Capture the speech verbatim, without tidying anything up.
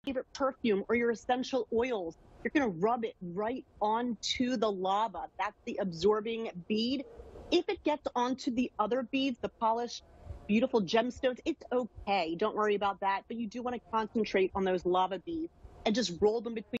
favorite perfume or your essential oils. You're going to rub it right onto the lava. That's the absorbing bead. If it gets onto the other beads, the polished, beautiful gemstones, it's okay. Don't worry about that. But you do want to concentrate on those lava beads and just roll them between